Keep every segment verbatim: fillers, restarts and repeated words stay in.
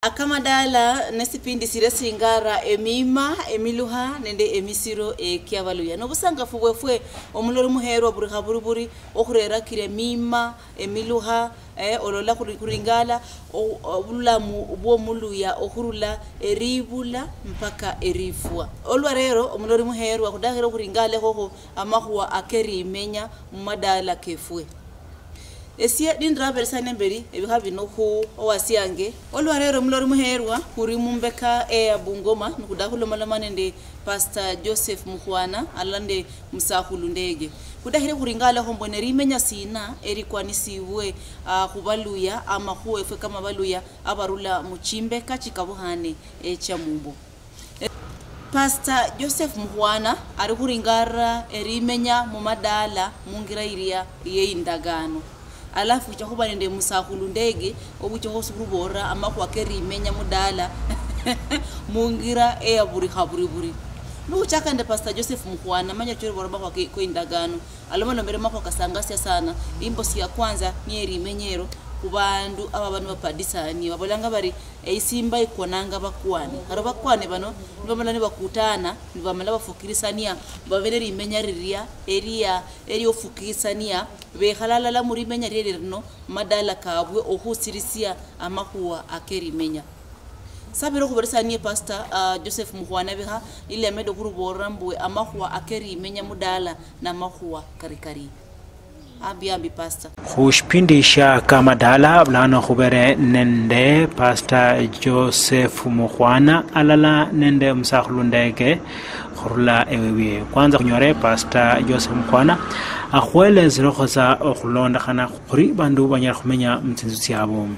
Akamadala nesipindi siresi ngara emima emiluha nende emisiro e kiavaluya no busanga fubwe fwe omulori muhero buri haburi buri okurera kire mima emiluha eh olola kuringala obulamu bwo muluya okurula eribula mpaka erifua olwarero omulori muhero akudahero kuringale hoho amahuwa akerimenya mumadala kefwe Esia dindra bersane mberi ebihabi no ho owasiange olwarero mulori muherwa kuri mumbeka e abungoma nukudahulo malamanende Pastor Joseph Mukhwana alande musahulu ndege kudahire kuringala hombone rimenya sina eri kwanisiwe uh, kubaluya ama huwe fwe kama baluya abarula muchimbeka chikabuhane e chamumbo Pastor Joseph Mukhwana ari kuringara erimenya mumadala mungira iria yeindagano alafu chakuba nende musahulu ndege obucho hosurubora ama kwa kerimenya mudala mungira e aburi haburi buri no chaka nde Pastor Joseph Mukhwana manya chori boraba kwa ko indagano aloma nombere mako kasangasya sana imbosi ya kwanza nyeri menyero kubandu aba bantu bapadisani babolanga bari eisimba ikonanga bakwane haro bakwane bano nibamala ni bakutana nibamala bafukirisania babere rimenya riria eria eri ofukirisania be halala la muri menya ririno madala kabwe ohusirisia amakuwa akerimenya sabiro kuberesanie Pastor uh, Joseph Mukhwana biha ile medo kurubora mbwe amakuwa akerimenya mudala na makuwa karikari Abi abi Pastor. Khushpindisha kamadala blana khubere nende Pastor Joseph Mukhwana alala nende msakhulu ndege khurula ewewe kwanza kunyore Pastor Joseph Mukhwana akhwele zirokhoza okhulonda khana khuri bandu banyara khumenya mtsinzu yabo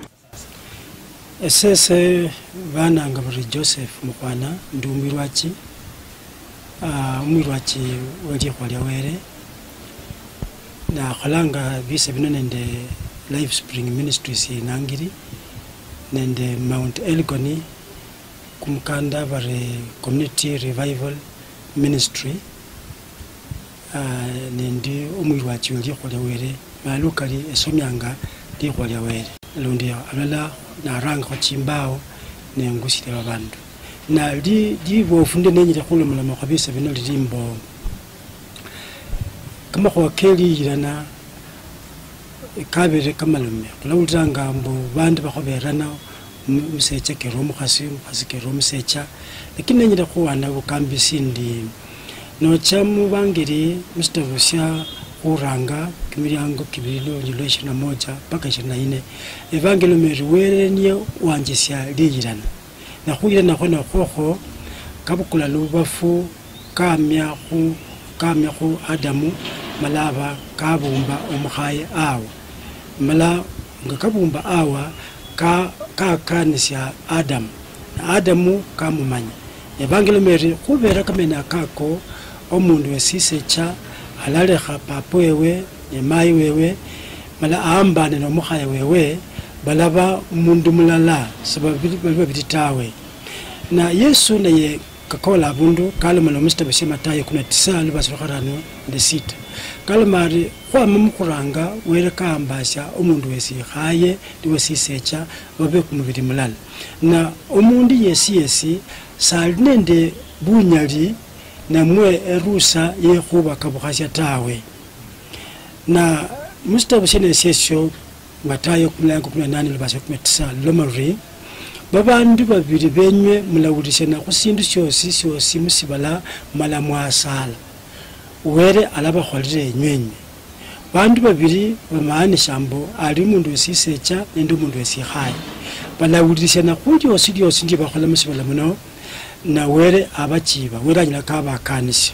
esese bana ngaburi Joseph Mukhwana ndumirwachi ah umirwachi wali khwalya were na khalanga bise bino nende Life Spring Ministries inangiri nende Mount Elgon kumkanda bare Community Revival Ministry uh, nende umwirwachi oli kholewere malukali esomyanga li kholewere lundi alala na ranga khochimbao nengusite babandu na li di bofunde nenyire khulumula makhabisa bino lirimbo kama kwa keli irana kabere kamalume kulawutanga mbo bandu bakhoberana musecha kero mukhasi mukhasi kero musecha lakini nyira khuwana bukambisi ndi no chamu bangiri Mister Rusya uranga kimilyango kibilo nyilweshi na moja paka ishirini na nne evangelo meriwere niyo wanjisya liyirana na khuyirana khona khokho kabukula lubafu kamya khu kamya khu Adamu malaba kabumba omukhaye awa mala nga kabumba awa ka ka kanisya Adamu na Adamu kamumanya evangelo meri khubera kamena kako omundu wesisecha alalekha papa wewe ne mai wewe mala aambane no mukhaye wewe balaba mundu mulala sababu babitawe na Yesu naye kakola bundu kalama no Mister Bashima taye kuna tisa lubasirano de sita kalmari kwa mumukuranga were kambasha omundu wesi khaye ndiwe sisecha babe kumubiri mulala na omundu yesi yesi salinende bunyali na mwe erusa ye khuba kabukhasya tawe na Mister Bashina sesio mataye kumlango kumi na nane lubasirano kumi na tisa lomari babandu babiri benywe mulawulishana kusindu syosi syosi musibala mala mwasala were alaba kholire nywenye bandu babiri bamaani shambo ali mundu wesisecha nende mundu wesikhaya balawulishana khulyo osilyo sindi bakhola musibala muno na were abachiba were anyala kabakanisi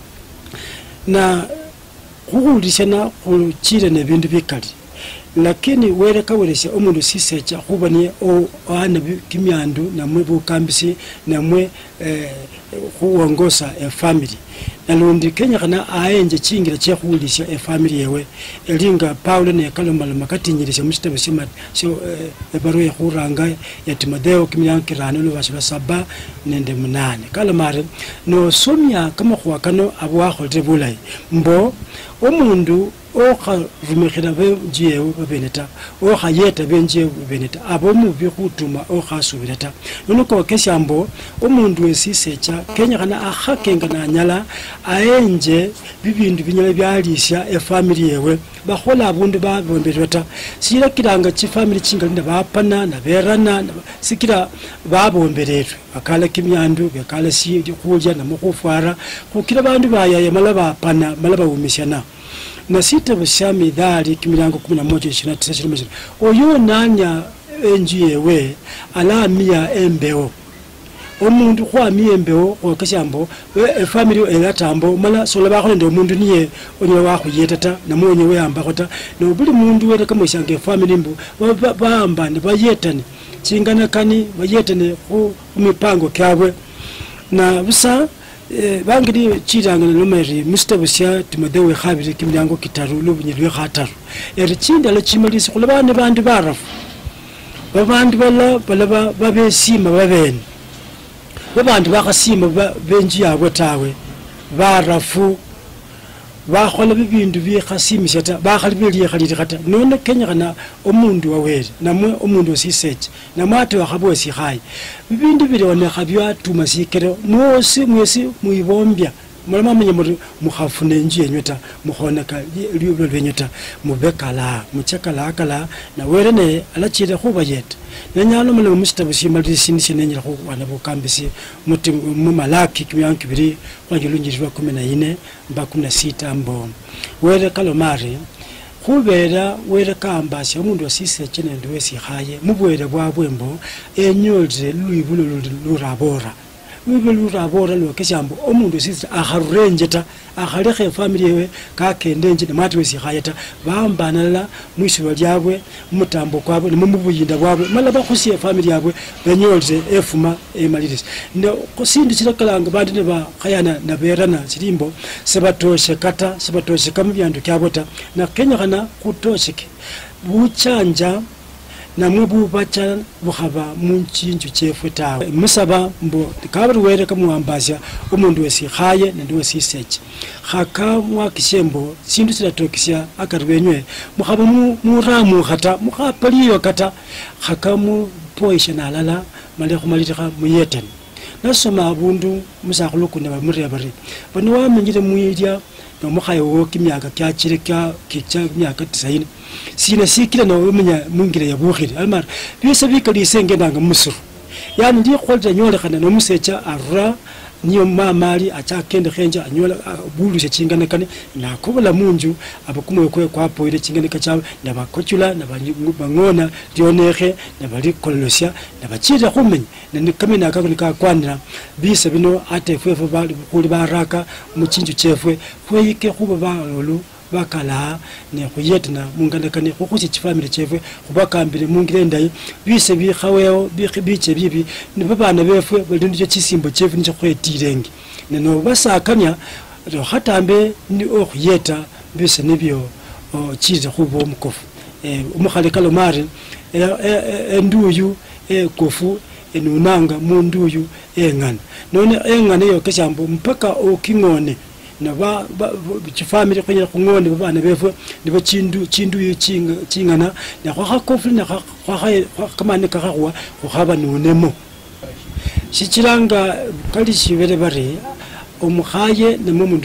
na khulishana khuchire ne bindu bikali lakini were kawelesha omundu sisecha khubanie o ana kimyandu namwe bukambisi namwe eh, khuongosa e family nalundi Kenya kana aenje chingira che khulisha e family yewe elinga Paulo ne kalomala makatinyirisha Mister Bashima so e barua ya khuranga ya Timotheo kimyankirano lubashira saba nende munane kalomare no somya kama khwakano abwa kholte bulai mbo omundu okha rumikhira benjiyewo babeneta okha yeta benjiyewo beneta abo mubi khutuma okha subirata nuko keshambo umundu wesisecha Kenya kana akhakenga na nyala aenje bibindu binyala byalisha e family yewe bakhola abundu babomberata sira kiranga chi family chingalinda bapana na berana sikira babomberetwe akala kimyandu bekala si khulya na mukhufara khukira bandu bayaye malaba pana malaba umishana na sita bashami dhali kimilango kumi na moja ishirini na tisa ishirini oyo nanya enjiyewe alamia embeo omundu kwa miembeo okashambo e family elatambo mala sola bakho ndo mundu niye onyo wakho yetata na monye we ambakota no buli mundu wele kama shange family mbu baamba ne bayetani chingana kani bayetane ku mipango kyabwe na busa bangiri chiranga nomeri mustabusya timadewe khabiri kimyango kitaru lubunyirwe khataru eri chinda la chimalisi kulabane bandu barafu babandu bala bala babesima babene babandu bakasima benji yabo tawe barafu bakhola bibindu bikhasimisha ta bakhalibeli khaliri khata none Kenya kana omundu wawere namwe omundu osiseche namwate wakhabwe sikhayi bibindu bile wane khabya tuma sikere mwose mwese muibombya mulama menye muri mukhafune nje nyweta mukhoneka liyo lwenyeta mubekala muchakala kala na werene alachire khuba yeta nanyalo mule mustabusi malisi nishenenya khu wana bukambisi muti mumalaki kimyanki biri kwangilunjirwa kumi na nne mba kumi na sita mbo were kalomari khubera were kambasi umundu wasise chene ndwesi khaye mubwere bwa bwembo enyolze luibulo lurabora wibelu rabora lo keshambo omundu sisi akharurenjeta akhalekhe family yewe kakendenje namati wesi khayeta bambanala mwishwa lyabwe mutambo kwabwe nemubuyinda bwabwe mala bakhusiye family yabwe benyolze efuma emalirisi ndo kusindi sirakalanga bandi ne ba khayana na berana chirimbo sebatoshe kata sebatoshe kamubyandu kyabota na Kenya kana kutosheke buchanja na mwebu bacha bukhaba munchinju chefu tawe musaba mbo kabari were kamuambasya umundu wesi khaye nandi wesi seche khaka mwakishembo sindu siratokisya akarwenywe mukhaba muramu khata mukhapaliyo kata khaka mu poisha nalala male khumalira muyetani nasoma abundu musakhuluku ne bamurebare bano wamenyire muyirya no mukhayo wo kimyaka kyachire kya kicha myaka tisaini sina sikira no umenya mungire ya bukhiri almar byose bikali senge ndanga musuru yani ndi kholja nyole khana no musecha arra niyo mamali acha kende khenja anyola bulushe chingana kane na kubula munju abakumwe kwe kwa poire chingana kachawe na bakochula na bangona dionekhe na bali kolosya na bachira khumenya na kamena kako nikakwanira bise bino ate fwefe bali kuli baraka muchinju chefwe kweyike kuba balolu bakala ne khuyetna mungandakane khukhusi chifamily chefwe khubakambire mungire ndayi bise bi khaweo bi khibiche bibi ne babana befwe balindije chisimbo chefu nje khwetirenge neno basakanya ro khatambe ni okhuyeta bise nibyo chize khubo umukofu eh umukhale kalomari enduyu ekofu enunanga munduyu engana none engana yo keshambo mpaka okingone na ba chifamily kwenye kungone babana befwe nibo chindu chindu yichinga chingana na kwa kofu na kwa kama ne kakwa khaba nunemo shichiranga kali shibere bare omukhaye ne mumundu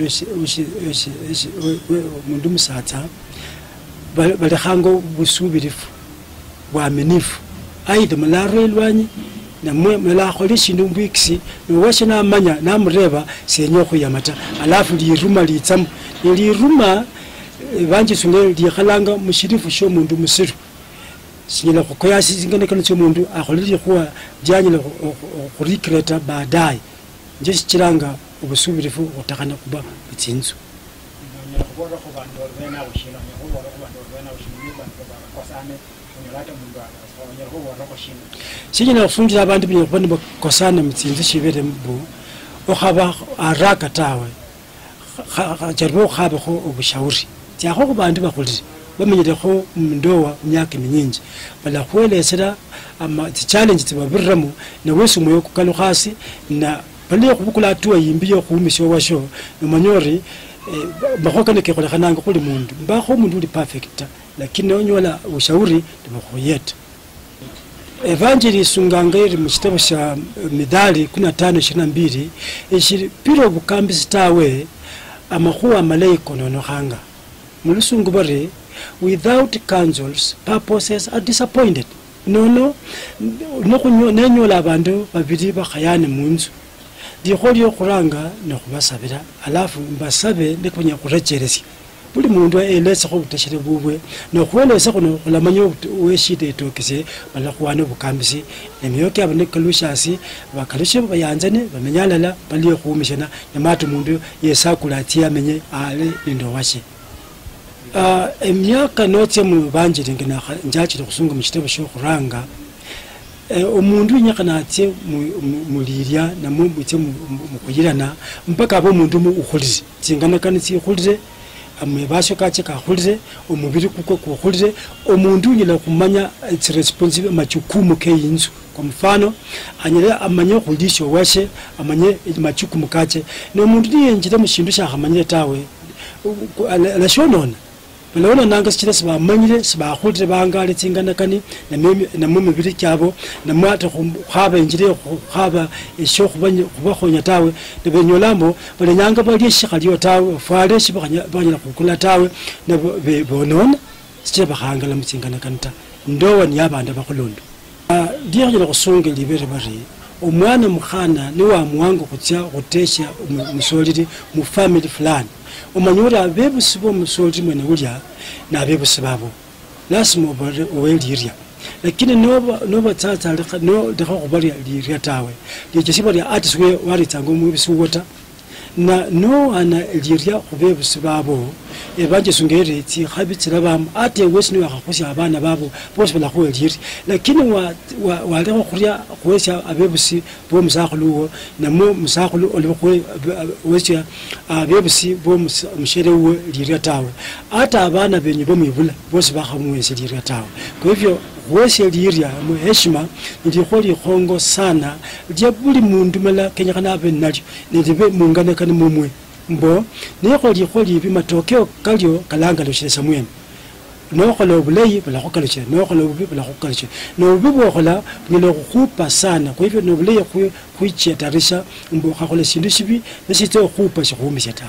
mundu musatsa bale khango busubirifu bwamenifu aide malaro elwanyi na mwe mela kholishi ndumbiksi no washina manya na mreba senyo khuyamata alafu liruma litsam liruma banje sunge likhalanga mushirifu sho mundu musiru singela khoya singene kana sho mundu akholili khwa janyile khurikreta baadaye nje sichiranga ubusubirifu utakana kuba bitsinzu khobora khobando bena ushina khobora khobando bena ushina bakosane unyalata mundu sijina kufungira abantu binyo kubona bakosana mitsinzi shibere mbu okhaba araka tawe jarbo khaba kho ubushauri tyakho kubantu bakhulire bamenyere kho mundowa myaka minyinji bala khwelesera ama challenge tibabiramo ne wesu moyo kukalukhasi na bali khubukula tuwa yimbi yo khumisho washo nomanyori mahoka ne kekola kananga kuli mundu mbakho mundu uli perfect lakini onyola ushauri ndibakhoyeta Evangeli sunganga iri mu kitabo kya Midali kumi na tano ishirini na mbili ishiri piro bukambi sitawe amakuwa malaiko nonohanga mulusungu bari without counsels purposes are disappointed nono nokunyo nenyola abantu babiri bakhayane munzu dikholi okuranga nokubasabira alafu mbasabe nekunya kurecheresi buli mundu elesa ko butashire bubwe nokuwelesa kuno kulamanyo weshite etokise bala kuwana bukambisi emyoke abane kalushasi bakalushe bayanzane bamenyalala bali okumishana namatu mundu yesakula amenye ale lindo washe Uh, emyaka notse mu banjire ngina njachire kusunga mu kitabo cyo kuranga omundu nyaka natse mulirya na mubutse mu kuyirana mpaka abo mundu mu ukhulire tsingana kana tsi ukhulire amwe basho kache ka ukhulire omubiri kuko ku ukhulire omundu nyila kumanya its responsible machukumu ke yinzu kwa mfano anyere amanye kulisho washe amanye machukumu kache no mundu yenjira mu shindu sha khamanye tawe la shonona Lona nanga sichira siba manyire siba khulire bangale tsingana kani na mimi na mumi biri kyabo na mwata khaba injire khaba esho khubanye khubakhonya tawe nebenyolambo bale nyanga bali shikhaliyo tawe fale shibakanya banyira kukula tawe na bonona sichira bakhangala mutsingana kanita ndowa ni abanda bakholondo ah ndiye ngila kusunga libere bari omwana mukhana ni wa mwango kutya kutesha musoliri mu family fulani umanyura bebusi bo musoliri mwene ulya na bebusi babo lasimo oweliria lakini noba noba tsatsa no dekho kubali liria tawe lichisiba lya atiswe wari tsango mubisu wota na no ana liria kubebusi babo ebanje sungere tsi khabitsira bam ate wesini wakhakhusha abana babo bose bala khweliri lakini wa wale khurya khwesha abebusi bo musakhuluwo namo musakhulu olibwe wesha abebusi bo mushere wo liria tawe ata abana benyu bo mwibula bose bakhamwesha liria tawe kwa hivyo weshe liria mu heshima ndi kholi khongo sana je buli mundu mala kenya kana ben nalyo ndibe mungane kana mumwe mbo niyo li kholi bi matokeo kalyo kalanga lo shesa mwene no kholo bulay bala khokalche no kholo bubi bala khokalche no bubi bokhola ngelo khupa sana kwa hivyo no bulay khu khuichetarisha mbo khakhola shindu shibi nesito khupa shikhumisha tawe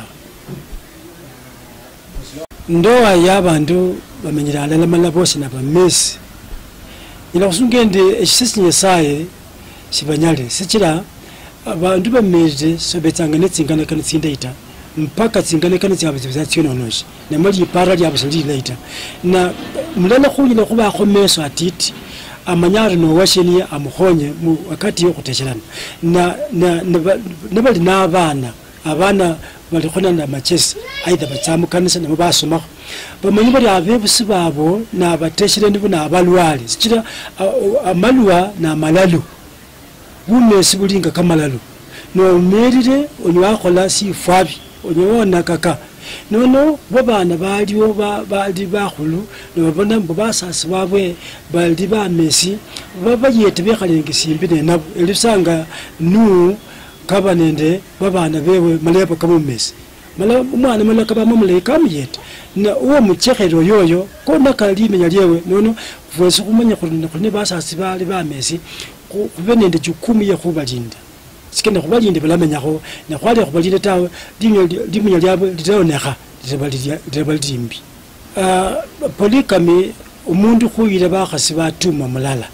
ndoa yabantu bamenyira la mala bose na bamesi ila kusungende ekisisi nyesaye sibanyale sikira abantu bameze sobetsanga netsingana kana tsindaita mpaka tsingana kana tsabeza tsiononoshi namali para lya busali later na mulala khuyina kuba khomeso atiti amanyari no washeni amukhonye wakati yo kuteshelana na na nabali nabana abana bali khona na machesi aidha batsamu kanisa na basoma bamanyi bali abebusi babo na bateshile ndibu na abalwali sikira amalwa na malalu bumesi bulinga kamalalu no merire onwakhola sifabi onyona kaka nono babana baliwo bali bakhulu nobona mbasasi babwe bali ba mesi babayete bekhalenga simbi ne nabo elisanga nu kabanende babana bewe malebo kamumesi mala umwana mala kabamo muleka muyete na uwo muchekhero yoyo kona kalime yalyewe nono vwese kumanya khune basasi bali ba mesi kubenende jukumu ya kubalinda sikenda kubalinda balamenyako na kwali kubalinda tawe dinyo limunya lyabo litaonekha litabalimbi ah polikami umundu khuyira bakhasi batuma mulala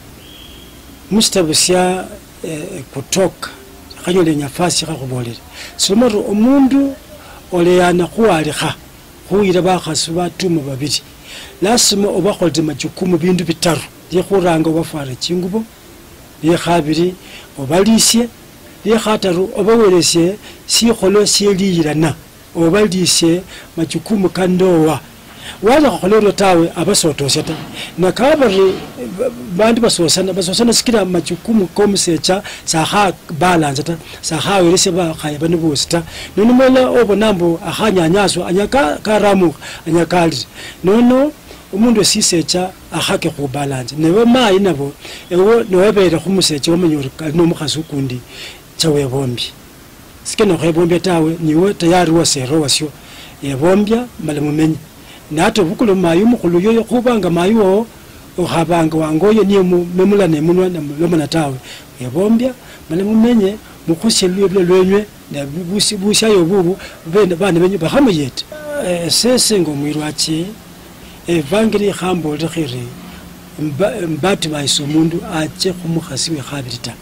mustabusya kutoka khanyole nyafasi khakubolera somoru umundu oleyana khuwalikha khuyira bakhasi batuma babiri lasima obakholde majukumu bindu bitaru likhuranga obafara chingubo likhabiri obalisye likhataru obawelesye sikholo syeliyirana obalisye majukumu kandowa wala kholero tawe abasotosya ta nakabari bandi basosana basosana sikira majukumu komsecha saha balance ta saha welese ba khayaba nibusta nono mola obonambo akhanyanyazwa anyaka karamu anyakali nono umundu sisecha akhake ku balance nebe mayi nabo ewo nowebere khumusecha omenyori no mukhazi ukundi chawe bombi sikeno khebombya tawe niwe tayari wasero wasyo yebombya mala mumenye nato bukulo mayu mukhulu yoyo khubanga mayu okhabanga wangoyo niye memula nemunwa lomana tawe yebombya mala mumenye mukhusye lwebyo lwenywe na busi bushayo bubu bene bana benyu bahamuyete sese ngomwirwachi evangeli khambo likhiri mbati bayiso umundu ache khumukhasi we khabirita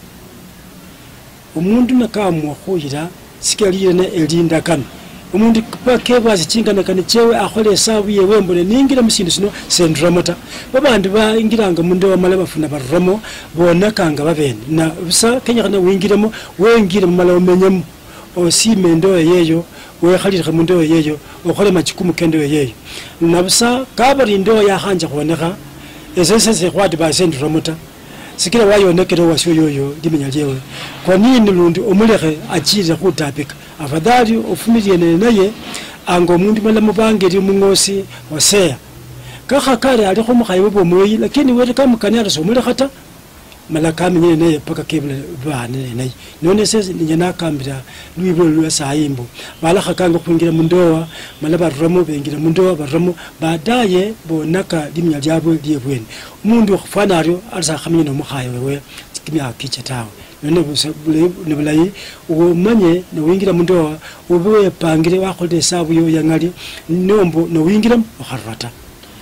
umundu nakamwa khuyira sikaliyene elinda kana umundu pakebasi chingana kana chewe akhole sabu yewe mbone ningira musindu sino sendramota babandu baingiranga mundu wamala bafuna baramo bonakanga babene na busa kenya kana wingiremo wengire mumala umenyemo osime ndo yeyo we khalira mundu yeyo okhole machikumu kendo yeyo na busa kabari ndo ya hanja khoneka esese se kwadi ba sendramota sikira wayonekere wasyo yoyo limenya lyewe kwa nini lundi omulekhe achire khutapika afadhali ofumilie naye ango mundu mala mubangeri mungosi waseya kakha kare ali khomukhayibo bomoyi lakini wete kamukanyala somule khata mala kamenye naye paka kebule bane naye none sese nyana kambira lwibo lwa sayimbo bala khakanga khungira mundowa mala baramo bengira mundowa baramo badaye bonaka limya lyabo lyebweni umundu khufana aryo alisa khamenye no mukhayo wewe kimya kiche tawe none nebulayi umanye no wingira mundowa ubuwe pangire wakholde sabu yo yangali nombo no wingira mukharata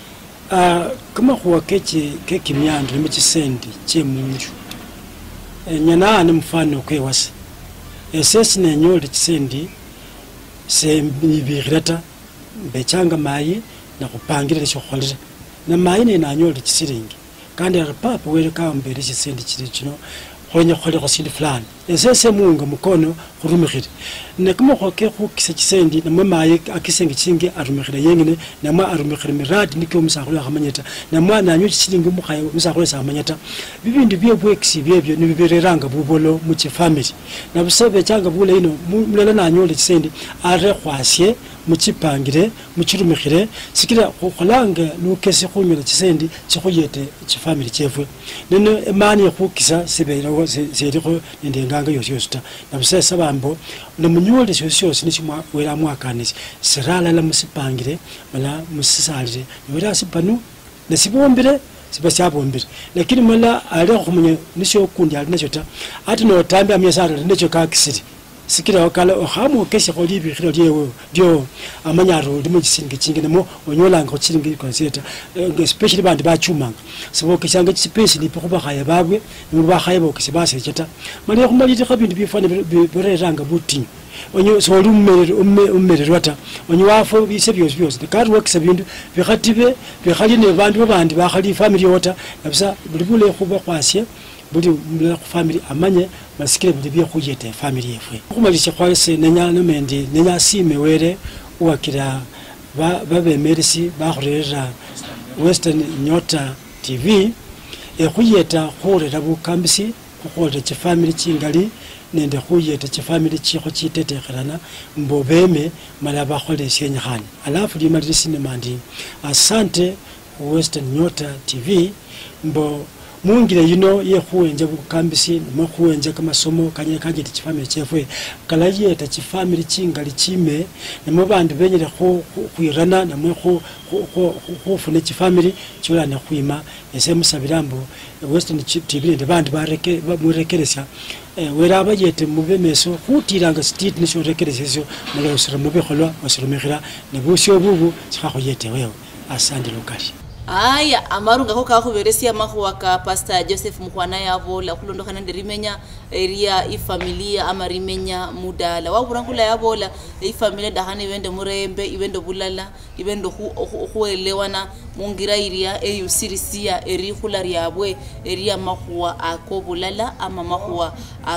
ah kama khuwa keche kekimyandu nemichisendi chemunju nyana ne mfano kwewase esesi nenyole chisendi se bibirata bechanga mayi na kupangira chokholera na mayi ne nanyole chisiringi kandi papa wele kambere chisendi chiri chino khonya khole khosindi fulani esese munga mukono khurumikhire ne kuma khoke khukisa chisendi namwe maye akisengi chingi arumikhire yengene namwe arumikhire miradi nikyo musakhula khamanyeta namwe nanyo chilingi mukhaye musakhula samanyeta bibindu byebwekisi byebyo nibibereranga bubolo mu family na busabe changa bula ino mulala nanyole chisendi are khwasye muchipangire muchirumikhire sikira khulanga nukesi khunyola chisendi chikhuyete chifamily chefwe nene emani khukisa sibera zeriko ndenganga yosi yosta na busesa bambo no munyole yosi yosi nichimwa wera mwakanisi sirala la musipangire mala musisalire wera sipanu nesibombire sibasabombire lakini mala ale khumunya nisho kundi ali nacho ta ati no tambe amyasara necho kakisiri sikira wakala ohamu kesi kholibi khiro lyewe dio amanyaro limu chisingi chingene mo onyola ngo chilingi konseta especially bandi bachumanga sibo kishanga chipesi lipo kuba khaya babwe niba khaya bo kisibase cheta mali khumaliti khabindi bifane bireranga buti onyo so lumere ummere rwata onyo wafo bise byose byose kandi wakisa bindu bikhatibe bikhali ne bandu bandi bakhali family yota nabisa bulibule khuba kwasye buli mu family amanye masikire buli bye khuyete family yefwe khumalisha khwase nenya nomendi nenya sime were wakira ba babemerisi bakhurera Western Nyota T V e khuyeta khurera bukambisi khukhola chi family chingali nende khuyeta chi family chikho chitetekherana mbobeme mala bakhole shenyakhani alafu limalisi sinema ndi asante Western Nyota T V mbo mungire yino ye khuwenje bukambisi mo khuwenje kamasomo kanye kanje chifamily chefwe kala yeta chifamily chingali chime nemo bandu benyere khu khwirana namwe khu khufune chifamily chola na khwima ese musabirambo Western T V ndi bandu bareke bamurekeresha wera abayete mubemeso khutiranga street nisho rekeresesyo mulosira mubekholwa wasirumikira ne busyo bubu chikhakhoyete wewe asandi lokali aya amarunga ko kakhuberesia makhuwa ka Pastor Joseph Mukhwana yabo la khulondokana ndirimenya area ifamilia ama rimenya mudala waburangula yabola ifamilia dahane wende murembe ibendo bulala ibendo khuelewana mungira area eyu sirisia eri khulari yabwe area makhuwa akobulala ama makhuwa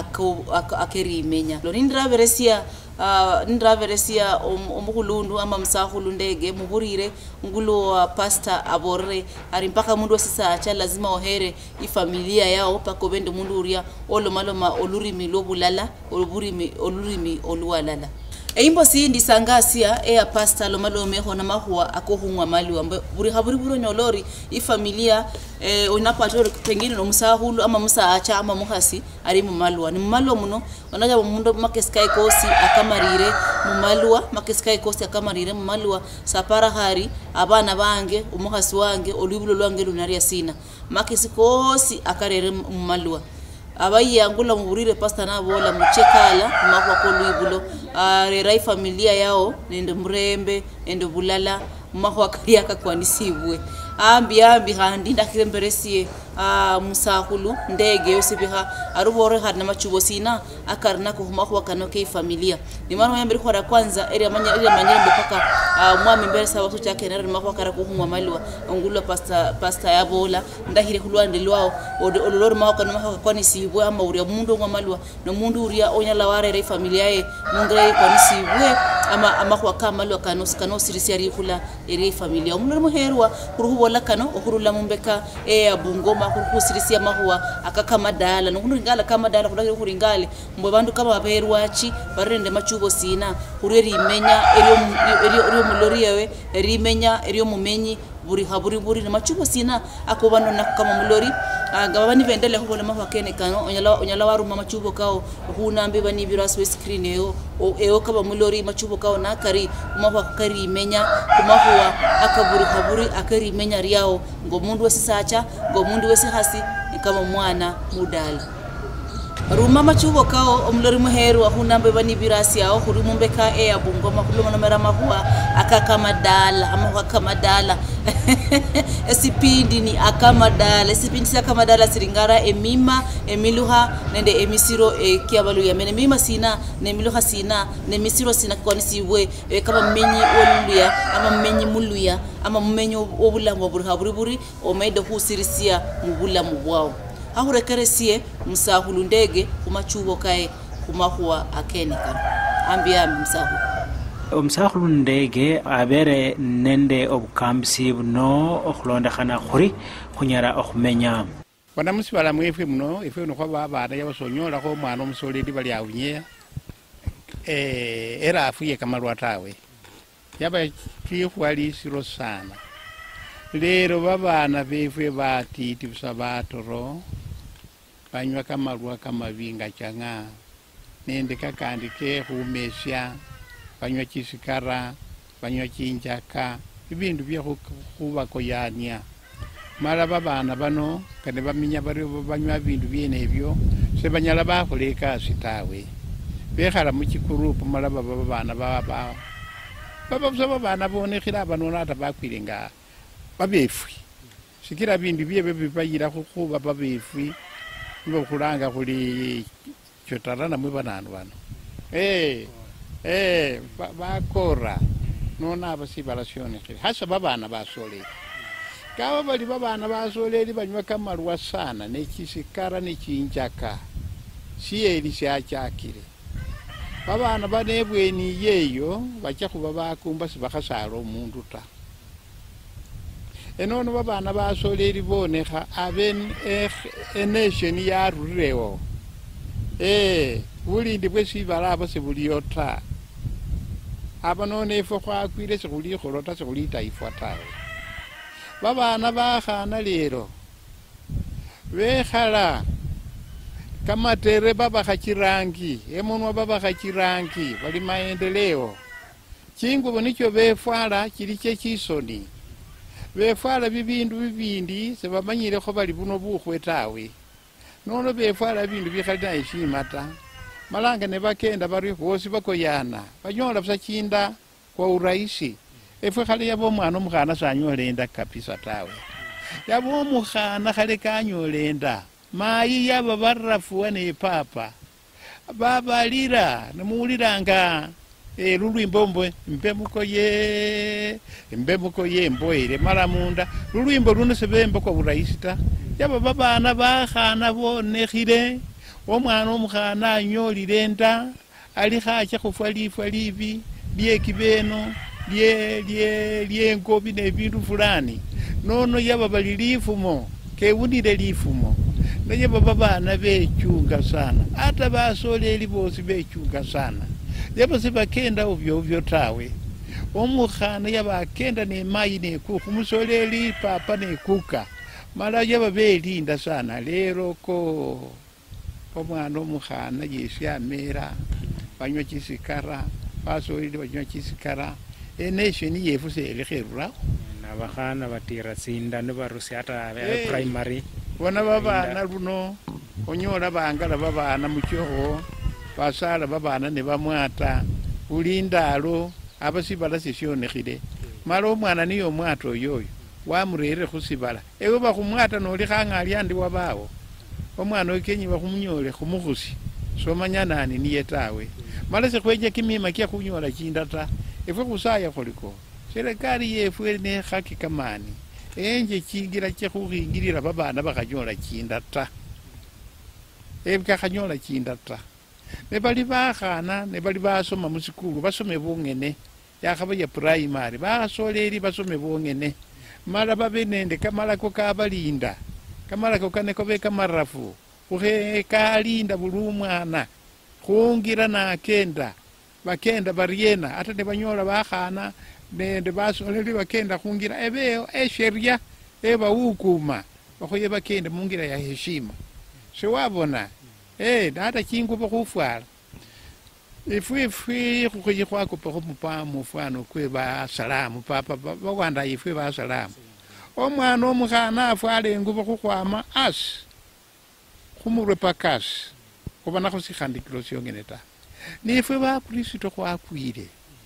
akerimenya lo nindira beresia Uh, ndraveresia omukulundu ama msakhulu ndege muburire ngulo wa pastor aborre ari mpaka mundu sasa acha lazima ohere ifamilia yao pako bende mundu uria olo maloma olurimi lobulala oluburimi olurimi oluwalala Eimbo si ndisangasia ea pasta lo malome hona mahua akohungwa maliwa buri haburi buro nyolori I familia eh unapato pengine no musahulu ama musaacha ama muhasi ari mu malwa ni malwa muno onaja mundo makeskai kosi akamarire mu malwa makeskai kosi akamarire mu malwa sapara hari abana bange umuhasi wange olubulo lwange lunari sina makesi kosi akarere mu malwa abayi yangula muburire pasta na bola muchekala makwa ko luibulo arerai familia yao nende mrembe ende bulala makwa kariaka kwanisibwe ambi ambi handi ndakiremberesie a musahulu ndege yosibiha arubore hadna machubo sina akarna ko makwa kanoke familia ni mara yambiri kwa kwanza eri amanya eri amanya mpaka mwami mbere sababu chake na makwa kara ko humwa malwa ngulo pasta pasta ya bola ndahire hulwande lwao ololor makwa makwa kwanisibwe ama uri mundu ngwa malwa no mundu uri onya laware re familia ye mungre kwanisibwe ama amakwa kama malwa kanos kanosirisi ari kula eri familia umundu muherwa kuruhu bola kano okurula mumbeka e abungoma kukusirisi amahwa akakama dala no kuringala kama dala kudakira kuringale mbo bandu kama baberwachi barende machubo sina kureri imenya eriyo eriyo eriyo mulori yawe erimenya eriyo mumenyi buri haburi buri na machubo sina akobano na kama mulori agabani vendele hobola mahwa kene kano onyala onyala waru machubo kao hunambe bani biraswe screen yo eo kaba mulori machubo kao nakari mahwa kari imenya kumahwa akaburi haburi akari imenya riao ngo mundu wesisacha ngo mundu wesihasi kama mwana mudala ruma machubo kao omlori muheru ahunambe bani birasi yao huri mumbeka e abungoma kuluma nomera mahua akakama dala amahwa kama dala esipindi ni akama dala esipindi si akama dala siringara emima emiluha nende emisiro e kiabalu ya mene mima sina ne emiluha sina ne emisiro sina kwani siwe e kama menyi oluya ama menyi muluya ama menyi obula mburi haburi o maido husirisia mubula mubwao ahurekeresie musahulu ndege kumachubo kae kumahua akenika ambia musahulu umsahulu ndege abere nende obukambisi buno okulonda khana khuri kunyara okumenya bana musibala mwefe muno ife no kwa bana yabasonyola ko mwana omusoledi bali awunye eh era afuye kamalwa tawe yaba twifwali siro sana lero babana befe batiti busabatoro banywa kamalwa kamavinga changa nende kakandike humesha banywa chisikara banywa chinjaka ibindu bya kuba koyania mala babana bano kane baminya bari banywa bindu byene ebyo se banyala bakoleka sitawe bekhala mu chikurupu mala babana baba baba baba bana bone khira banona tabakwiringa babefwi sikira bindu byebe bibayira kuba babefwi ngo kulanga kuli chotarana mwe bananu bano eh eh bakora nona abasibalasyone hasa babana basole kawa bali babana basole banywa kamalwa sana nekisikara nechinjaka siyeli syachakire babana banebweni yeyo bacha kuba bakumba sibakasala omundu ta enono babana basole libonekha aben a nation yarurewo eh bulindi bwesibala abase buliyota abanone ifo kwakwire sikuli khorota sikuli taifa tawe babana bakhana lero bekhala kama tere baba khachirangi emonwa baba khachirangi bali maendeleo chingubo nicho befala kili che chisoni befala bibindu bibindi sebamanyire kho bali buno bukhwe tawe nono befala bindu bikhalida ishimata malanga ne bakenda bari hosi bakoyana banyola busachinda kwa uraisi efwe khale yabo mwana omukhana sanyolenda kabisa tawe yabo omukhana khale kanyolenda mayi yaba barafuwa ne papa babalira nemuuliranga e lulwimbo mbwe mpemuko ye mpemuko ye mboire mara munda lulwimbo luno sebembo kwa uraisi ta yaba babana bakhana bonekhire omwana omukhana anyolirenda ali khacha khufwa lifwa libi lyekibeno lye lye lyengobi nebindu fulani nono yaba bali lifumo kewunile lifumo naye babana bechunga sana hata basoleli bosi bechunga sana yaba sibakenda ovyo ovyo tawe omukhana yabakenda nemayi nekuku musoleli papa nekuka mala yaba belinda sana lero ko omwana omukhana yesu amera banywa chisikara basoleli banywa chisikara enation yefu selekherura nabakhana batira tsinda nibarusi hata Hey. primary bona babana luno onyola bangala babana muchoho basala babana ne bamwata ulindalo abasibala sisyonekhile mala omwana niyo omwata oyoyo wamurere khusibala ewe bakhumwata noli khang'ali andi wabawo omwana okenyi bakhumunyole khumukhusi somanya nani niye tawe mala sekhweja kimima kya khunyola chinda ta efwe khusaya khuliko serikali yefwe ne haki kamani enje chigira chekhukhingilila babana bakhanyola chinda ta ebikakhanyola chinda ta ne bali bakhana ne bali basoma musikulu basome bungene yakhaba ya primary basoleli basome bungene mala babe nende kamalako kabalinda kamalako kaneko be kamarafu khuhe kalinda buli umwana khungira nakenda bakenda bariena ate ne banyola bakhana nende basoleli bakenda khungira ebeo esheria eba ukuma bakhoye bakenda mungira ya heshima sewabona eh hata chingubo khufwala ifwe ifwe khukhoye khwakupa khumupa mufano kwe ba salamu papa bawanda ifwe ba salamu omwana omukhana afwala engubo khukhwama asi khumurwe pakasi khuba nakho sikhandikilo syongene ta nifwe bakristo khwakwile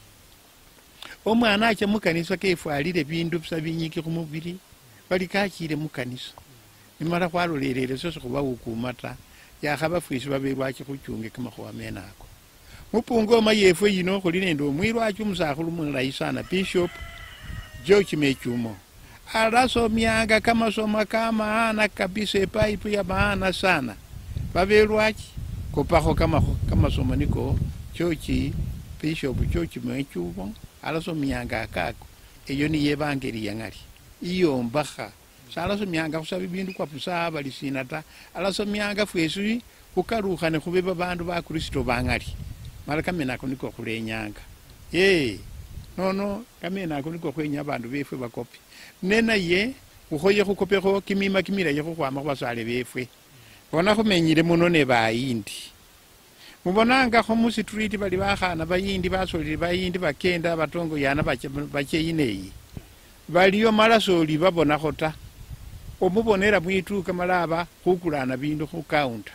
omwana acha mukanisa kefwalile bindu bisa binyiki khumubili bali kachile mukanisa nimala khwalolelele sose khuba ukuma ta yakhaba fwisi babelwachi khuchunge kamakhuwa menako mupungo mayefwe yino khuli nende omwilwachi umusakhulu mulayi sana Bishop George Mechumo alasomyanga kamasoma kamaana kabisa epaipu ya maana sana babelwachi kopakho kamasoma niko George Bishop George Mechumo alasomyanga akako eyo niye evangeli yangali iyombakha salasomyanga khusaba bindu kwa pusa bali sinata alasomyanga fwesu khukalukhane khube babandu ba Kristo bangali mala kamenako niko khulenyanga ye nono kamenako niko khwenya bandu befwe bakopi nena ye ukhoye khukopekho kimima kimilayi khukhwama khubasale befwe bona khumenyile muno ne bayindi mubonanga kho mu street bali bakhana bayindi basolile bayindi bakenda batongo yana bache ineyi baliyo mala soli babonakho ta omubonera mwituka malaba khukulana bindu khu counter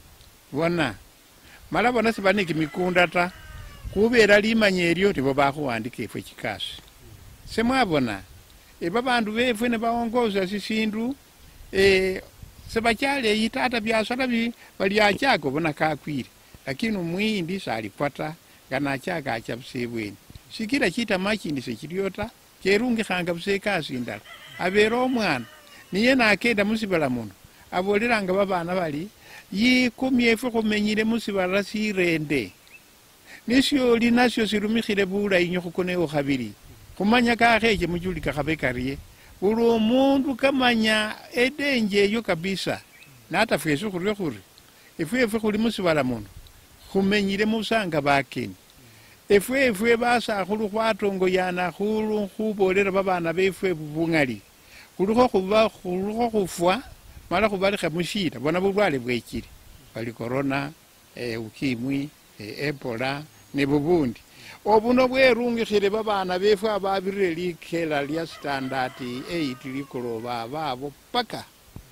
bona mala bona sibaniki mikunda ta khubera limanyelyo tibo bakhuwandika efwe chikasi semwabona eba bandu befwe ne baongoza sisindu eh sebachale yitata byasala bi bali achako bona kakwire lakini mwindi salipata kana chaka achapsebweni sikira chita machindi sekiriota cherungi khanga busekasi ndala abero omwana niye nakenda musibala muno abolelanga babana bali yikumyefe khumenyile musibala sirende nisyo linasyo sirumikhile bulayi nyo khukonewo khabili khumanya kakheche mujulika khabekariye buli omundu kamanya edenje eyo kabisa nata fwesu khurwe khuri efwefe khuli musibala muno khumenyile musanga bakeni efwe efwe basakhulu khwatongoyana khulu khubolera babana befwe bungali khulikho khuba khulikho khufwa mala khubalikha mushida bona bulwale bwechile bali corona eh ukimwi eh, ebola ne bubundi obuno bwerungikhile babana befwe ababirire likhela lya standard eight likoloba babo paka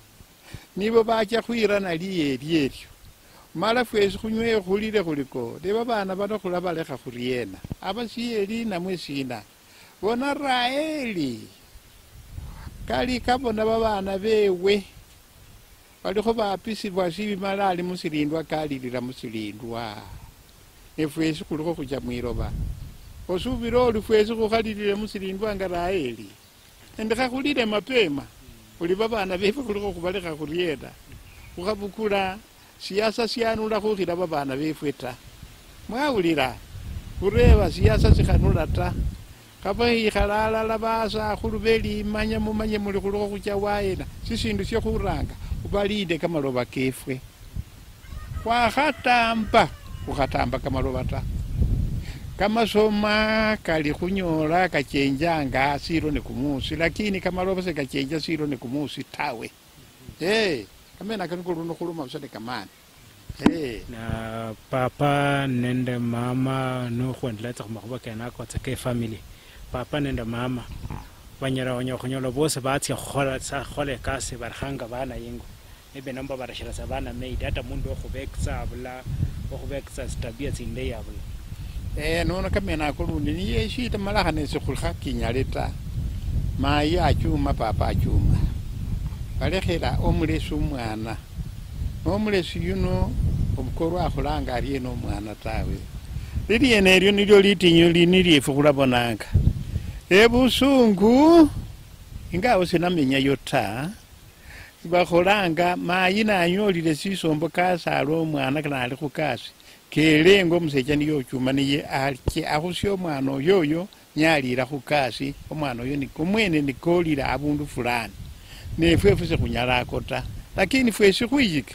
nibo bacha khwirana liye lyeryo mala fwesi khunywe khulile khuliko de babana bano khulabalekha khuriena abasiyeli namwe sina bona Raeli kali kabona babana bewe balikho bapisibwa sibimala ali musilindwa kalilira musilindwa efwesi khulikho khucha mwiloba osubira oli fwesi khukhalilire musilindwa nga Raeli endekha khulile mapema khuli babana befe khulikho khubalekha khuriena khukhabukula siasa sianula khukhila babana befwe ta mwawulira khureba siasa sikhanula ta khaba ikhala alala basakhulu belimanya mumanye muli khulikho khucha wayena sisindu syakhuranga khubalinde kamaloba kefwe khwakhatamba khukhatamba kamaloba ta kama soma kali kunyola kachenjanga siro ne kumusi lakini kama robo se kachenja siro ne kumusi tawe eh kamena kanikuruno kuluma usade kamani eh na papa nende mama no khwendla tsa khumakhuba kana ko tsa ke family papa nende mama banyara onyo khonyola bose ba tsi khola tsa khole ka se barhanga bana yingo ebe namba barashira sa bana me data mundu khubeksa bula khubeksa stabia tsinde ya bula eh nono kamena kuluni ni yeshi tamala ne se khulkha kinyaleta ma ya chuma papa chuma balekhela omulesu mwana omulesu yuno omukoro akhulanga ali no mwana tawe lili enelyo nilyo litinyo linili efukulabonanga ebusungu ingawo sinamenya yota bakholanga mayina anyolile sisombo kasalo omwana kana ali khukasi kelengo omusecha niyo chuma niye alike akhusya omwana oyoyo nyalira khukasi omwana oyo nikomwene nikolira abundu fulani nefwe fuse khunyalako ta lakini fwesi khwiyika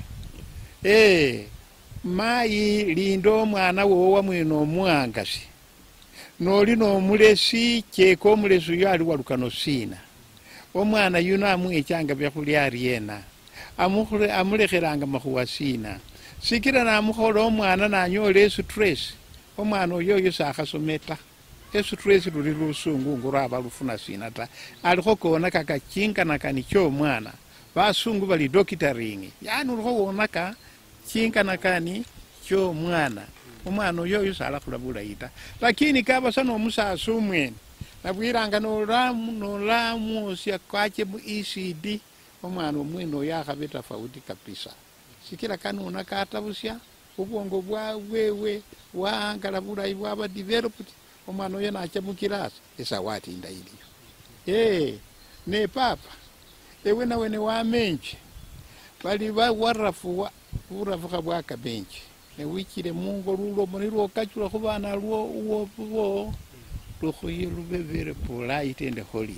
eh mayi lindo omwana wowa mwene omwangasi noli nomulesi cheko omulesi uyo ali walukano sina omwana yuno amwechanga byakhulya aryena amulekhelanga makhuwa sina sikira namukhola omwana nanyola stress omwana oyoyo sakhasometa stress luli lusungu nguraba lufuna sina ta alikho kona kakachingana kani kyomwana basungu bali doctoring yani ulikho wonaka chingana kani kyomwana omwana oyoyo salakhula bulayi ta lakini kaba sana omusasa omwene nabwiranga nolamu nolamu sya kwache mu E C D omwana omwene oyo akhabe tofauti kabisa sikira kanona katabusya ubwongo bwawewe wangala bulayi bwaba developed omwana oyo nacha mu kilasi esawati ndailiyo eh ne papa ewe nawe ne wamenje bali ba warafu urafuka bwaka benchi ne wikire mungo lulo moniro kachula kubana luo uwo uwo lokhoye lubevere polite and holy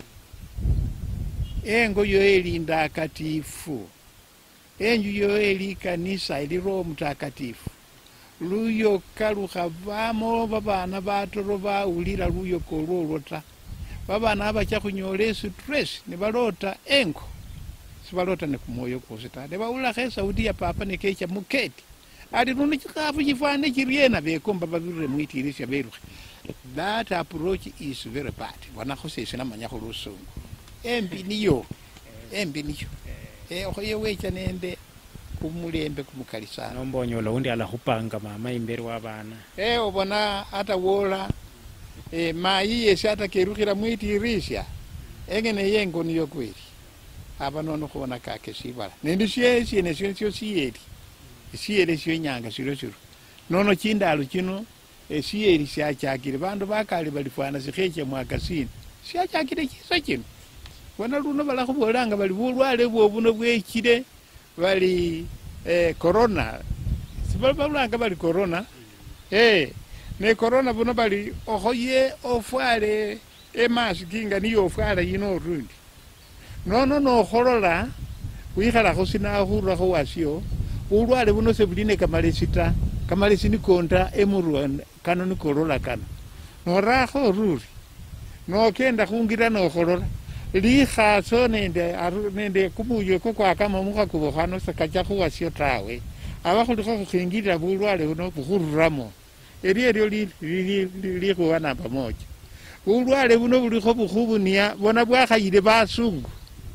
engo yo elinda akatifu enju yo eli kanisa ili Roho Mtakatifu luyo kaluka vamo babana batoro baulira luyo kololota babana abacha kunyole stress ne balota engo sibalota ne kumoyo kusita de baula khesa udia papa ne kecha muketi ali nuni chikafu chifane chiriena bekomba babire muitirisha beru that approach is very bad wana khosese namanya khulusungu embi niyo embi niyo eh okhoye wecha nende kumulembe kumukalisa nombonyola undi ala khupanga mama imberi wabana eh obona ata wola eh mayi yesi ata kerukhira muitirisha engene yengo niyo kweli aba nono khona kake sibala nindi syesi ne syo siyeli siyeli syo nyanga siro siro nono chindalo kino esiyeli syachakile bandu bakali balifwana sikheche mwakasini syachakile kisa kino wana luno bala khubolanga bali bulwale bwobuno bwechile bali eh corona sibalanga bali corona eh ne corona buno bali okhoye ofwale emaskiinga niyo ofwala yino rundi nono no kholola wikhala khosina khurwa khwasyo ulwale buno sebuline kamalesita kamalesi ni konta emurwan kano ni corona kano norakho ruri no kenda khungira no kholola li khaso nende nende kumuyo ko kwa kama mukha kubokhano sakacha khwasyo tawe aba khulikho khingirira bulwale buno bukhururamo eri eryo li li khwana pamoja ulwale buno bulikho bukhubunia bona bwakhayile basungu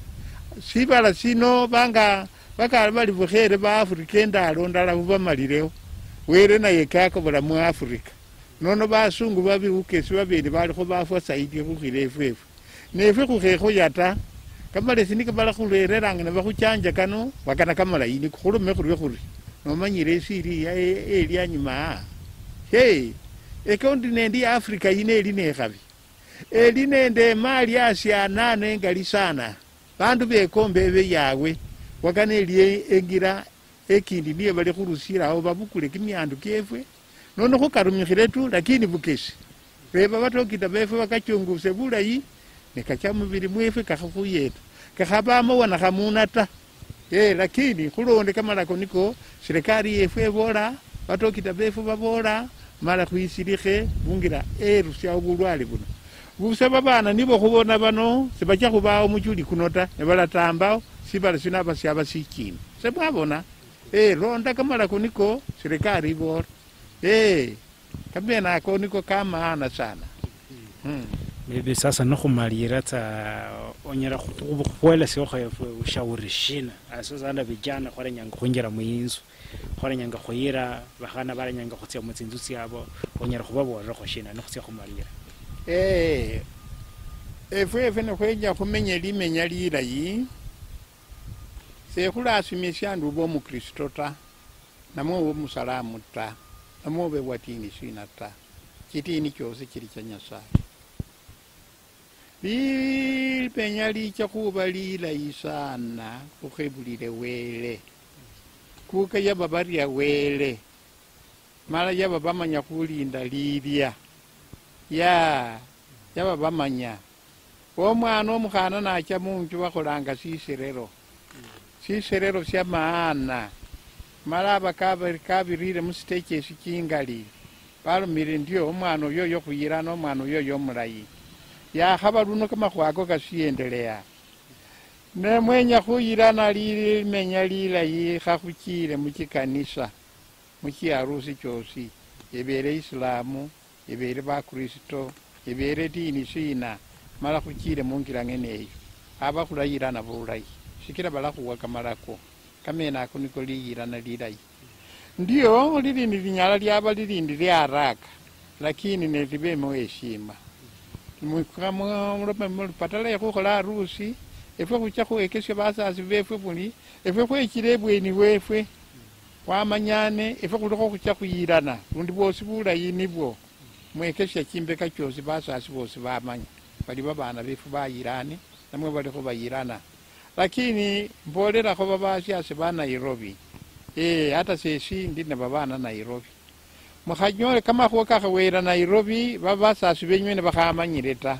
sibala sino banga bakali bali bukhere ba Afrika endalo ndala bubamalireo were naye kako bala mu Afrika nono basungu babiukesi babiri balikho bafwa saidi khukhile efefu nefe khukhekho yata kamale sinika bala khulereranga ne bakhuchanja kano bakana kamala yini khulume khurwe khuri nomanyire siri ya eli anyuma hey e continent ya Afrika yine eli ne khabi eli nende mali Asia nane ngali sana bandu bekombe be yawe wakane eli engira ekindi niye bali khurusira aho babukule kimyandu kefwe nono khukarumikhire tu lakini bukesi beba batokita befe bakachunguse bulayi nekachamubiri mwefe kakhuyeta kakhabamo wana khamunata eh lakini khulonde kamalako niko serikali yefe bola batokita befu babola mala khwisirikhe bungira erusya obulwale buno busaba bana nibo khubona bano sebacha khubawo muchuli kuno ta nebalatambawo sibala sinaba syaba sikini sebwabona eh ronda kamala kuniko serikali ibora eh kamena ako niko kamaana sana hmm. Bibi sasa nakhumalira tsa onyera khwela sio khefu ushauri shina asozanda vijana khore nyanga khunjira muyinzu khore nyanga khoyira bahana bala nyanga khutsia mutsinzu tsiabo onyera khubabora khoshina nokhutsia khumalira eh efwe efwe nokhweja khumenya limenya lilayi sekhulasimisya ndubo mukristo ta namwe omusalamu ta namwe obewatini sina ta chitini chose chili cha Nyasaye lipenya licha khuba lilayi sana khukhebulile wele kuka yaba barya wele mala yaba bamanya khulinda lilya ya yaba bamanya omwana omukhana nacha munju bakholanga siserero siserero sya maana mala abakabirire musitechi esikingali balumire ndio omwana oyo yo khuyirana omwana oyo yo mulayi yakhaba luno kamakhwako kasiyendelea nemwenya khuyirana limenya lilayi khakhuchile muchikanisa muchiharusi chosi ebere Islamu ebere bakristo ebere dini sina mala khuchile mungira ng'eneyo aba khulayirana bulayi sikira bala khuwa kamalako kamena ako niko liyirana lilayi ndio lilindi linyala lyaba lilindi lya haraka lakini nelibemo heshima patala khukhola harusi efwe khucha khuwekesya basasi befwe buli efwe khwechile ebweni wefwe wamanyane efwe khulikho khucha khuyirana lundi bosi bulayi nibwo mwekesya chimbeka chosi basasi bosi bamanya bali babana befwe bayirane namwe balikho bayirana lakini mbolerakho babasyase ba Nairobi eh hata sesindi ne babana Nairobi mukhanyole kamakhuwa kakhawera Nairobi babasasi benywe bakhamanyire ta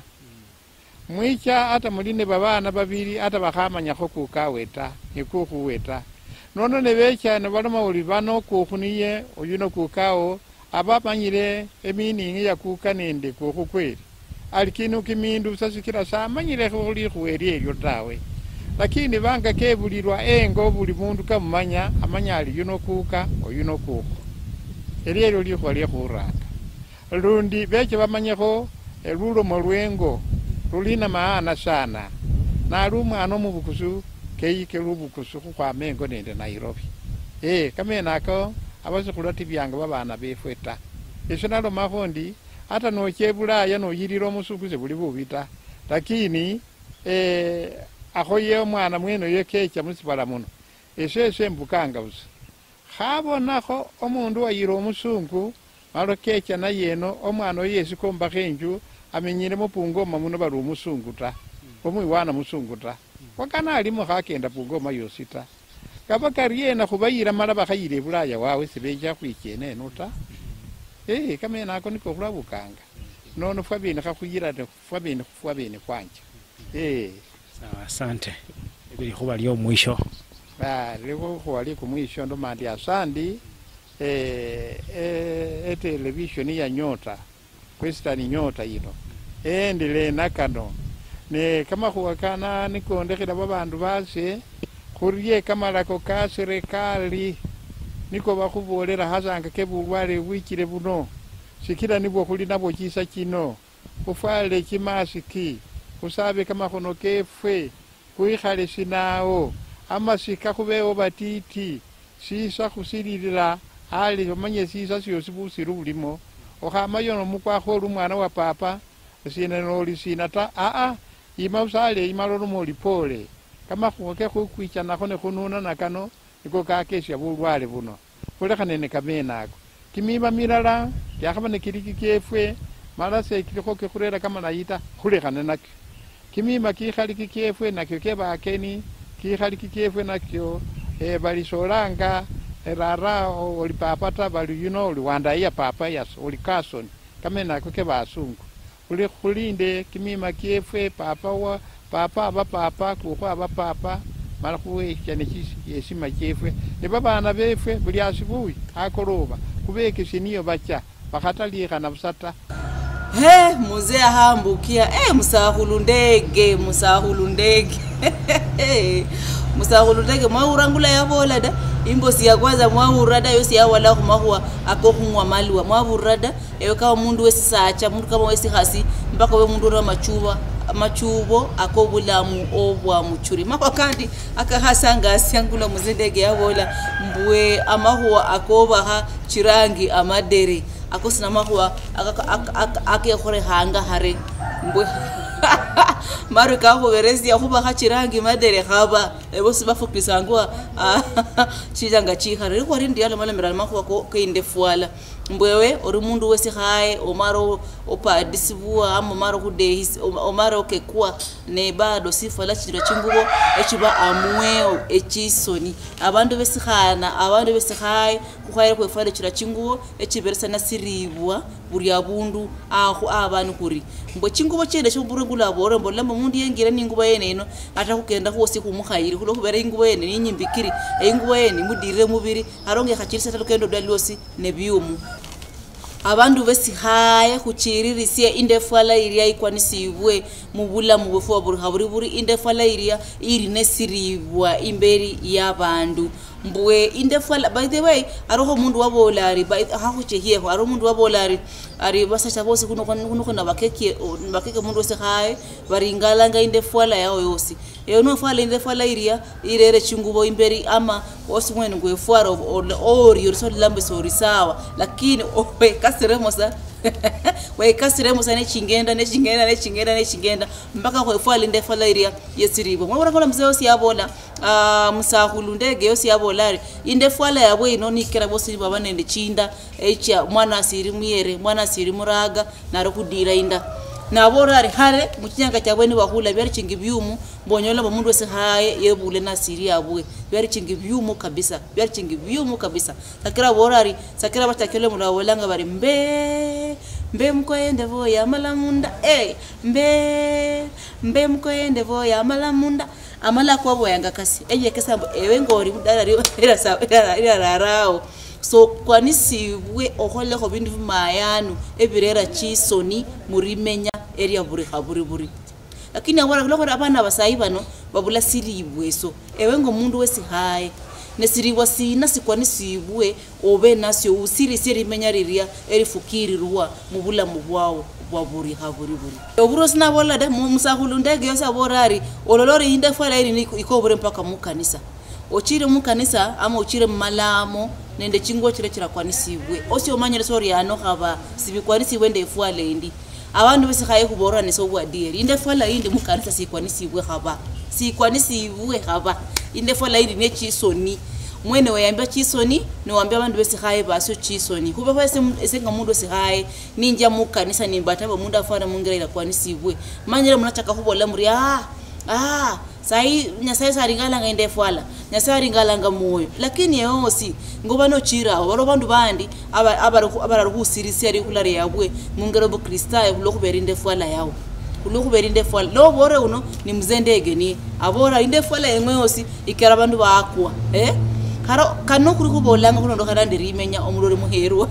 mwicha hata muline babana babiri hata bakhamanyakho kukawe ta nikukhuwe ta nono nebecha ne baloma uli bano kukhuniye oyuno kukawo abamanyire eminingi ya kuka nende kukhukweli alikinu kimindu sasikira samanyire khuli khuweri elyo tawe lakini banga kebulirwa engo buli mundu kamumanya amanya ali yuno kuka oyuno kuko elero likhwa lyekhuranga lundi beche bamanyekho elulomo lwengo lulina maana sana nali umwana omubukusu keyike lubukusu khukhwama engo nende Nairobi eh kamena ako abasikhula tibyanga babana befwe ta esyo nalomakho ndi hata nochebulaya noyirira omusukuze buli bubi ta lakini eh akhoye omwana mwene yekecha musibala muno esyo esyo embukanga busa khabonakho omundu wayira omusungu malo kecha na yeno omwana oyo yesikombakho enju amenyire mupungoma muno bali omusungu ta omwiwana musungu ta wakana alimo khakenda pungoma yosi ta kaba kariyena khubayira mala bakhayira ebulaya wawe sibecha khwichena eno ta eh kamena ako niko khulabukanga nono fwabene khakhuyira fwabene fwabene kwanje eh sawa asante ebili khuba lyo mwisho ah leko khwali kumwisho ndo mandi asandi eh eh television ya Nyota Western Nyota yino endele nakano ne kama khuwakana nikondekhela babandu base khuriye kamalako ka serikali niko bakhubolera hazanga kebulwale bwichile buno sikira nibwo khuli nabo chisa kino khufale chimasiki khusabe kamakhono kefwe khuikhale sinawo amasika khubewo batiti sisa khusililila hali omanye sisa syosi busiru bulimo okhamayono mukwakho olumwana wa papa sina noli sina ta aa ima usale imalolo oli pole kamakhuwa kekhukwichanakho nekhununa nakano niko kakesya bulwale buno khulekhane ne kamenako kimima milala yakhaba nekiliki kyefwe mala sekilikho kekhurera kamalayita khulekhane nakyo kimima kikhaliki kyefwe nakyo kebakeni kikhaliki kyefwe nakyo e balisolanga rara oli papa ta bali yuno oli wandaiya papa yas oli kasoni kamenako kebasungu khuli khulinde kimima kyefwe papa wa papa aba papa kukho aba papa mala khuwechane yesima kyefwe ne babana befwe buli asibuyi akoloba kubekesye niyo bacha pakataliika na busata he muzee ahambukia eh musahulu ndege musahulu ndege musahulu ndege mwaurangula yabola da imbosi ya kwanza mwaurada yosi ya wala kumahua akokumwa malwa mwaurada ewe kama mundu wesi sacha mundu kama wesi hasi mpaka we mundu na machuba machubo akobulamu obwa muchuri mako kandi akahasanga asyangula muzindege yabola mbwe amahua akobaha chirangi amadere akosina mahua akekore hanga hare mbwe maru kako verezi ya kuba hachirangi madere khaba ebosi bafukisa ngwa chijanga chihare riko rindi yalo mala mirana mahua ko kinde fuala mbwewe ori mundu wesi hae omaro opa disibua amo maro kude omaro kekwa ne bado sifala chiro chingubo echiba amweo echisoni abandu besi khana abandu besi hae kukhayira kwefala chiro chingubo echiberesa nasiribwa buri abundu aho abantu kuri mbo chingubo chende choburengula bore mbo lamba mundu yengira ningubo yene ino ata kugenda hose kumukhayiri kulo kubera ingubo yene ninyimbikiri eingubo yene mudire mubiri aronge khachirisa talukendo daliosi nebyumu abandu besi haye kuchiririsiye indefala iria ikwanisibwe mubula mubufo buri buri indefala iria iri nesiribwa imberi yabandu mbwe indefala by the way aroho mundu wabolari by hakuche hiye aro mundu wabolari ari basacha bose kuno kuno kuna bakeke bakeke mundu wese haye baringalanga indefala yao yosi eyo no fala indefala iria irere chingubo imberi ama osi mwene ngwefwaro ori yorso lambe sori sawa lakini ope kasremosa we kasremosa ne chingenda ne chingenda ne chingenda ne chingenda mpaka kwa fala indefala iria yesiribo mwabona kola mzee osi yabola ah musahulu ndege yosi yabolari indefala yabwe ino nikera bosi baba nende chinda echa mwana asiri muyere mwana asiri muraga naro kudira inda naborari hare mukinyanga cyabwe ni bahula byari cingi byumu mbonyola mundu wese haye yebule nasiri yabwe byari cingi byumu kabisa byari cingi byumu kabisa sakira borari sakira batakele murawolanga bari mbe mbe mkoende voya malamunda eh mbe mbe mkoende voya malamunda amala kwa boyanga kasi eje kesambo ewe ngori mudala ri era sa era rarao so kwanisibwe ohole ko bindu mayanu ebirera chisoni murimenya area buri haburi buri lakini awara loko abana basayi bano babula silibwe so ewe ngo mundu wesi haye nesiriwa sina sikwanisibwe obe nasyo usiri siri menya riria erifukiri ruwa mubula mubwawo waburi haburi buri oburo sina bola da musahulu ndege yosa borari ololori inde fala iri ikobure mpaka mu kanisa ochire mu kanisa ama ochire malamo nende chingo chire chira kwanisibwe osyo manyere sori yano haba sibikwanisibwe nde fwale indi abantu bese khaye kubora ne so bwadiri inde fala indi mu kanisa sikwanisibwe haba sikwanisibwe haba inde fala indi ne chisoni mwene wayambia chisoni no wambia abantu bese khaye baso chisoni kuba kwese esenga mundu sihaye ninja mu kanisa nimbata ba mundu afana mungira kwanisibwe manyere munataka kubola muri ah ah sai nyasai saringala ngende fwala nyasai ringala ngamoyo lakini yosi ngoba no chira baro bandu bandi aba aba ruhusirisi ari kulare yabwe mungero bo kristaye kulo kuberinde fwala yawo kulo kuberinde fwala lo bore uno ni mzendege ni abora inde fwala yemwe yosi ikera bandu bakwa eh haro kano kuri kubolanga kuno ndo karande rimenya omulore muherwa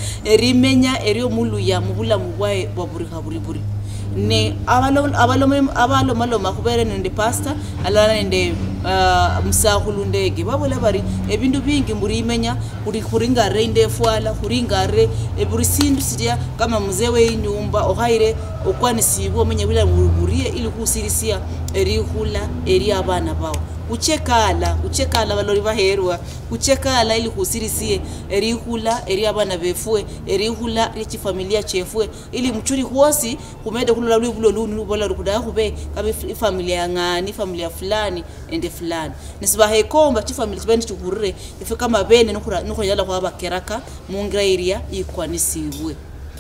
erimenya eriyo muluya mubula mubwaye baburi haburi buri ne abalo abalo abalo malo makubere nende pastor alana nende uh, musahulu ndege babola bari ebindu bingi murimenya kuri kuringa rende fwala kuringa re eburi sindu sidia kama muzewe inyumba ohaire okwanisibo menye bila muruburiye ili kusirisia erihula eri abana bawo uchekala uchekala balori baherwa uchekala ili kusirisiye erihula eri abana befue erihula richi familia chefue ili mchuri huosi kumede kulula lubulo lunu bola rukuda kube kabe familia ngani familia fulani ende fulani nisibahe komba chi familia bendi chukurre ife kama bene nukura nukoyala kwa bakeraka mungira area ikwanisibwe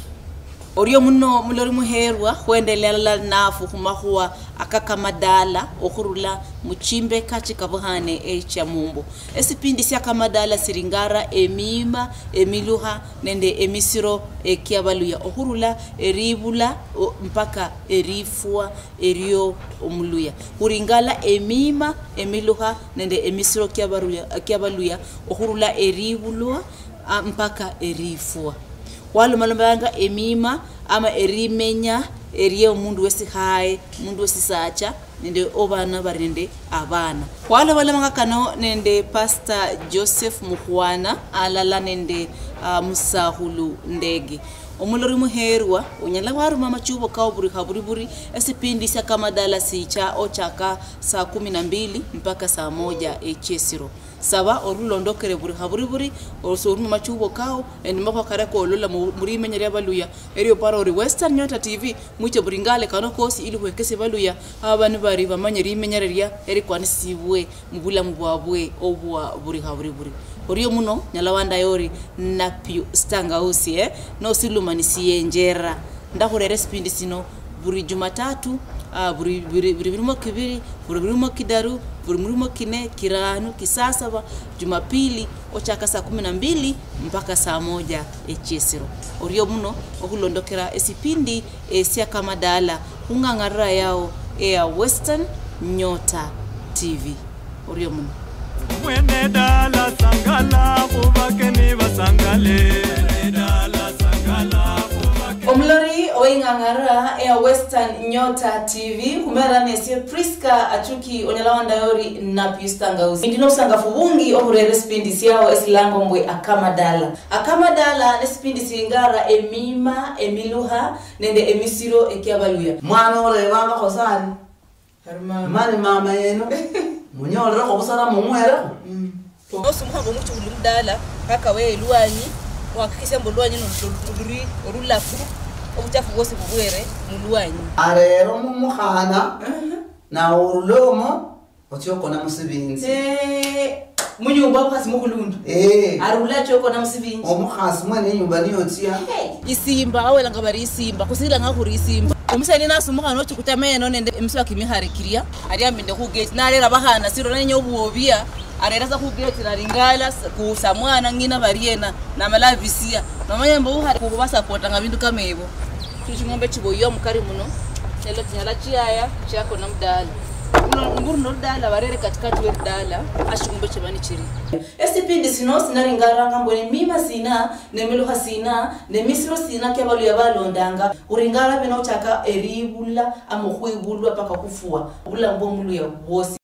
oriyo muno mulori muherwa kwendelela nafu kumahuwa akakamadala okurula muchimbe kachi kabuhane echa mumbo esipindi sya kamadala siringara emima emiluha nende emisiro ekiabaluya okurula eribula mpaka erifua eriyo omuluya kuringala emima emiluha nende emisiro kiabaluya kiabaluya okurula eribulwa mpaka erifua walo malomba emima ama erimenya eriye umundu wesihaye umundu wesisacha nende obana barinde abana wale wale mangakano nende Pastor Joseph Mukhwana alala nende uh, Musahulu Ndege omulori muherwa unyala waruma machubo kao buri haburi buri esipindi sya kama dala sicha ochaka saa kumi na mbili mpaka saa moja echesiro saba orulondokere buri haburi buri osoruma machubo kao endimako karako olola muri menyere baluya eriyo parori Western Nyota T V muche buringale kano kosi ili kwekese baluya abantu bari bamanyeri menyererya eri kwanisibwe mubula mubwabwe obwa buri haburi buri oriyo muno nyalawanda yori napyo stanga usi eh no silumanisiye njera ndakurere spindi sino buri Jumatatu uh, buri buri buri buri kibiri buri buri kidaru buri buri kine kiranu kisasaba Jumapili ochaka saa kumi na mbili mpaka saa moja echesiro oriyo muno okulondokera esipindi esya kama dala ungangara yao ya Western Nyota T V oriyo muno mwene dala sangala kubakeni basangale dala sangala kubakeni omlori oingangara ya Western Nyota T V kumera nesi Priska achuki onyalawanda yori na pistangauzi ndino sangafu bungi okurere spindi siao esilango mbwe akama dala akama dala nespindi singara emima emiluha nende emisiro ekiabaluya mwana ole baba khosani harma mani mama yeno munyolera khobusana mumwera osumuhango muchu bulumdala kaka we luanyi wakikise mbulwanyi noluri orulafu obuchafu bwose bubwere mulwanyi arero mumukhana na urulomo otyokona musibinzi eh munyumba kwasi mukulundu eh arula choko na musibinzi omukhasi mwene nyumba niyo tia isimba awela ngabari isimba kusila ngakuri isimba umusani nasumuka no chukutameno nende emswa kimiharikiria ariambinde ku gate narera bahana siro nenye obwobia arera za ku gate naringala ku samwana ngina bariena na malavisia nomanyembo uhari ku basapota ngabindu kamebo tuchingombe chiboyo mukari muno lelo tinyala chiaya chako na mdala nguru no dala barere katikati we dala ashingombe chebani chiri esipindi sino sinaringara ngambone mima sina nemiluha sina nemisiro sina kyabalu yabalondanga uringara bino chaka eribula amukhwibulwa paka kufua bula mbomulu ya bosi